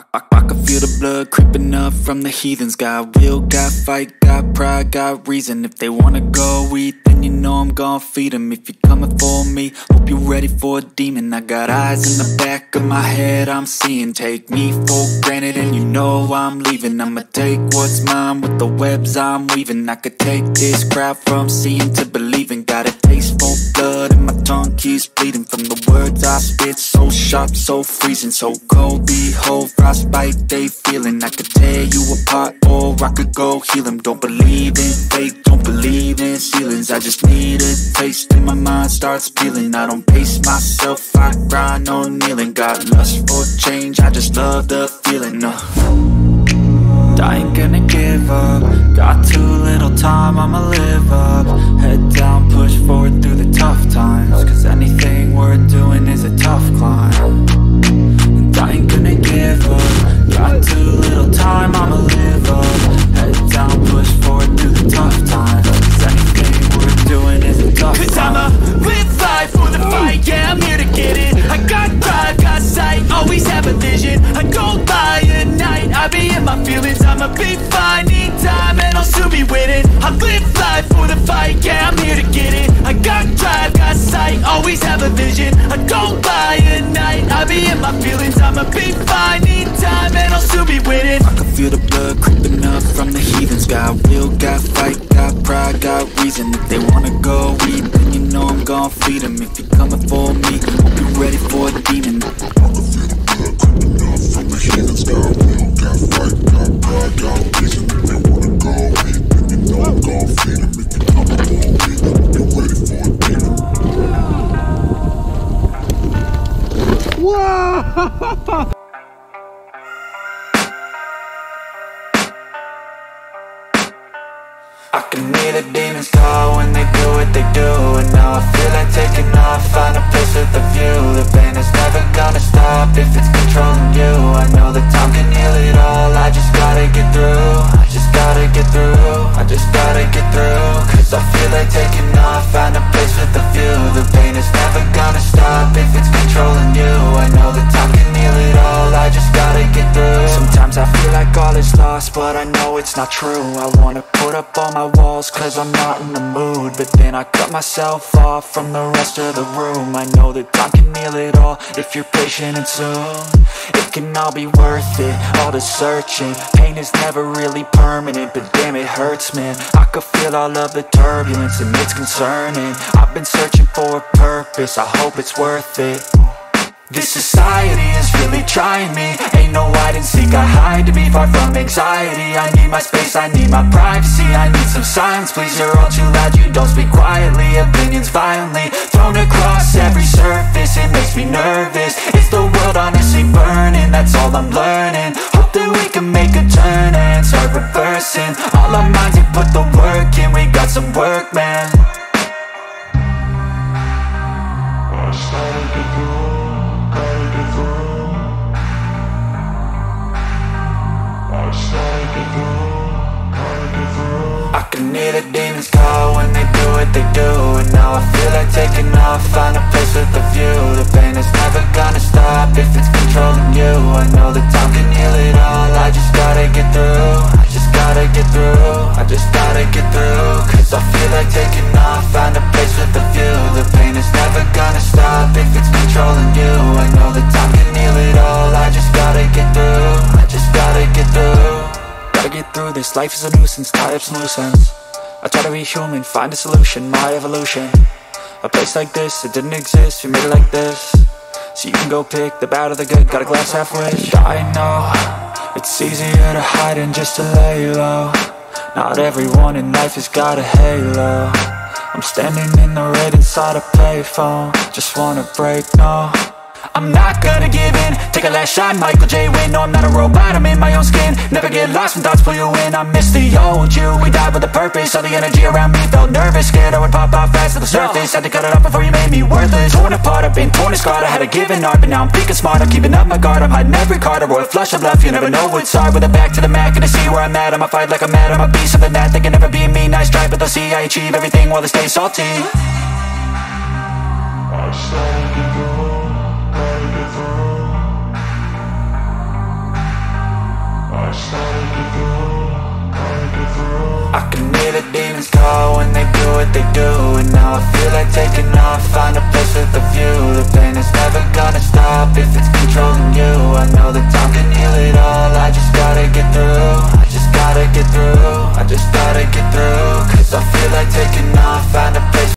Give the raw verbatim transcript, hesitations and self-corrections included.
I, I can feel the blood creeping up from the heathens. Got will, got fight, got pride, got reason. If they wanna go eat, then you know I'm gon' feed them. If you're coming for me, hope you're ready for a demon. I got eyes in the back of my head, I'm seeing. Take me for granted and you know I'm leaving. I'ma take what's mine with the webs I'm weaving. I could take this crowd from seeing to believing. Got a taste for blood and my tongue keeps bleeding from the words I spit. So sharp, so freezing, so cold. Behold, frostbite they feeling. I could tear you apart or I could go heal them. Don't believe in fate, don't believe in ceilings. I just need a taste and my mind starts peeling. I don't pace myself, I grind on kneeling. Got lust for change, I just love the feeling. uh. I ain't gonna give up. Got too little time, I'ma live up. Head down, push forward through the tough times. Cause anything worth doing is a tough climb. And I ain't gonna give up. Got too little time, I'ma live up. Head down, push forward through the tough times. Cause anything worth doing is a tough climb. Cause I'ma live life for the fight, yeah, I'm here to get it. I got drive, got sight, always have a vision. I go by at night, I be in my feelings. I'ma be fine, need time, and I'll soon be winning. I live life for the fight, yeah, I'm here to get it. I got drive, got sight, always have a vision. I go by at night, I be in my feelings. I'ma be fine, need time, and I'll soon be winning. I can feel the blood creeping up from the heathens. Got will, got fight, got pride, got reason. If they wanna go eat, then you know I'm gon' feed them. If you're coming for me, hope you're ready for a demon. I can feel the blood creeping up from the heathens. Got will, got fight, got pride, got reason. If they wanna go eat, then you know I'm gon' feed them. If you're coming for me, hope you're ready for a demon. Whoa! I can hear the demons call when they do what they do. And now I feel like taking off, find a place with a view. The pain is never gonna stop if it's controlling you. I know that time can heal it all, I just gotta get through. I just gotta get through, I just gotta get through. Cause I feel like taking off, find a place with a view. The pain is never gonna stop if it's controlling you. I know that time can heal it all, I just gotta get through. Sometimes I feel like all is lost, but I know it's not true. I wanna put up all my walls cause I'm not in the mood. But then I cut myself off from the rest of the room. I know that time can heal it all if you're patient and soon. It can all be worth it, all the searching. Pain is never really permanent, but damn it hurts, man. I could feel all of the turbulence and it's concerning. I've been searching for a purpose, I hope it's worth it. This society is really trying me. Ain't no hide and seek, I hide to be far from anxiety. I need my space, I need my privacy. I need some silence, please, you're all too loud. You don't speak quietly, opinions violently thrown across every surface. It makes me nervous, is the world honestly burning? That's all I'm learning. Hope that we can make a turn and start reversing all our minds and put the work in. We got some work, man. I started to go. I can hear the demons call when they do what they do. And now I feel like taking off, find a place with a view. The pain is never gonna stop if it's controlling you. I know that time can heal it all, I just gotta get through. I just gotta get through, I just gotta get through. Cause I feel like taking off, find a place with a view. The pain is never gonna stop if it's controlling you. I know that time can heal it all, I just gotta get through. I just gotta get through. Gotta get through this, life is a nuisance, tie up some loose ends. I try to be human, find a solution, my evolution. A place like this, it didn't exist, we made it like this. So you can go pick the bad or the good, got a glass half wish. I know, it's easier to hide than just to lay low. Not everyone in life has got a halo. I'm standing in the red inside a payphone, just wanna break, no. I'm not gonna give in, take a last shot, Michael J. Win. No, I'm not a robot, I'm in my own skin. Never get lost when thoughts pull you in. I miss the old you, we died with a purpose. All the energy around me felt nervous, scared I would pop out fast to the surface. Had to cut it off before you made me worthless. Torn apart, I've been torn and scarred. I had a given art, but now I'm thinking smart. I'm keeping up my guard, I'm hiding every card. A royal flush of love, you never know what's hard. With a back to the mat, gonna see where I'm at. I'ma fight like I'm mad, I'ma be something that they can never be me. Nice try, but they'll see I achieve everything while they stay salty. I started to go, gotta get through. I can hear the demons call when they do what they do. And now I feel like taking off, find a place with a view. The pain is never gonna stop if it's controlled